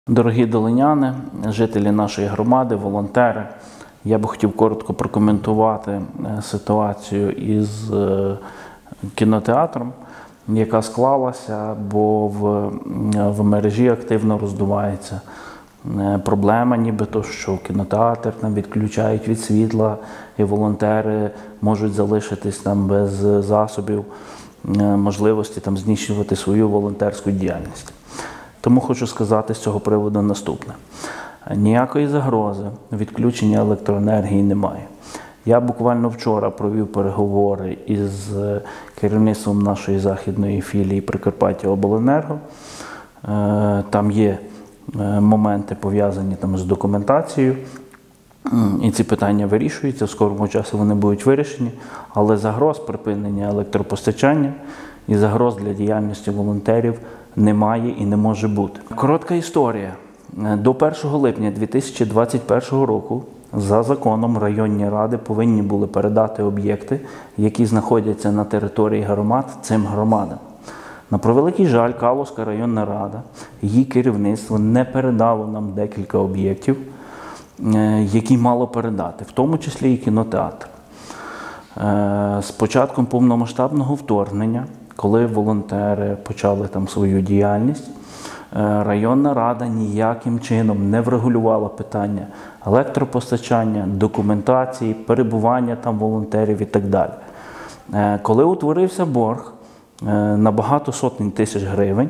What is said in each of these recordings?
Дорогі долиняни, жителі нашої громади, волонтери, я би хотів коротко прокоментувати ситуацію із кінотеатром, яка склалася, бо в мережі активно роздувається проблема, нібито, що кінотеатр там відключають від світла, і волонтери можуть залишитись там без засобів, можливості там здійснювати свою волонтерську діяльність. Тому хочу сказати з цього приводу наступне. Ніякої загрози відключення електроенергії немає. Я буквально вчора провів переговори із керівництвом нашої західної філії Прикарпаттяобленерго. Там є моменти, пов'язані з документацією, і ці питання вирішуються, в скорому часі вони будуть вирішені, але загроз припинення електропостачання і загроз для діяльності волонтерів немає і не може бути. Коротка історія. До 1 липня 2021 року за законом районні ради повинні були передати об'єкти, які знаходяться на території громад, цим громадам. На превеликий жаль, Калузька районна рада, її керівництво не передало нам декілька об'єктів, які мало передати, в тому числі і кінотеатр. З початком повномасштабного вторгнення, коли волонтери почали там свою діяльність, районна рада ніяким чином не врегулювала питання електропостачання, документації, перебування там волонтерів і так далі. Коли утворився борг на багато сотень тисяч гривень,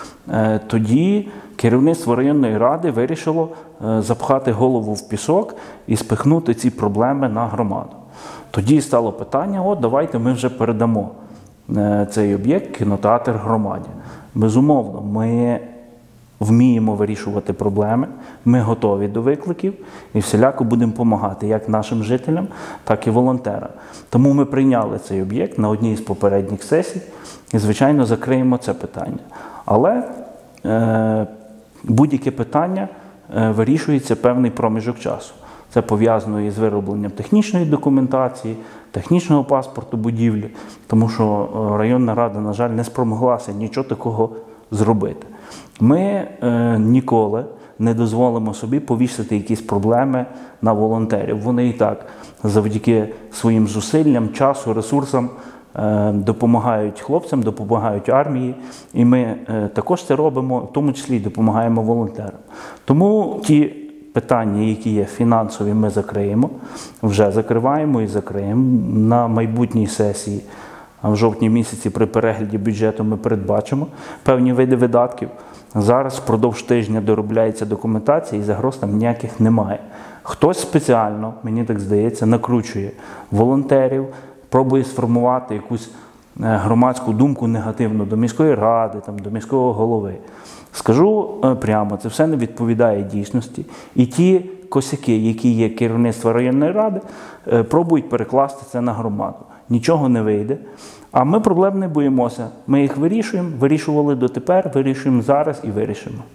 тоді керівництво районної ради вирішило запхати голову в пісок і спихнути ці проблеми на громаду. Тоді стало питання, давайте ми вже передамо цей об'єкт, кінотеатр, громаді. Безумовно, ми вміємо вирішувати проблеми, ми готові до викликів і всіляко будемо допомагати як нашим жителям, так і волонтерам. Тому ми прийняли цей об'єкт на одній з попередніх сесій і, звичайно, закриємо це питання. Але будь-яке питання вирішується певний проміжок часу. Це пов'язано із виробленням технічної документації, технічного паспорту будівлі, тому що районна рада, на жаль, не спромоглася нічого такого зробити. Ми ніколи не дозволимо собі повісити якісь проблеми на волонтерів. Вони і так завдяки своїм зусиллям, часу, ресурсам допомагають хлопцям, допомагають армії. І ми також це робимо, в тому числі і допомагаємо волонтерам. Тому ті питання, які є фінансові, ми закриємо, вже закриваємо і закриємо. На майбутній сесії, в жовтні місяці при перегляді бюджету ми передбачимо певні види видатків. Зараз впродовж тижня доробляється документація і загроз там ніяких немає. Хтось спеціально, мені так здається, накручує волонтерів, пробує сформувати якусь громадську думку негативну до міської ради, до міського голови. Скажу прямо, це все не відповідає дійсності. І ті косяки, які є керівництво районної ради, пробують перекласти це на громаду. Нічого не вийде. А ми проблем не боїмося. Ми їх вирішуємо, вирішували дотепер, вирішуємо зараз і вирішимо.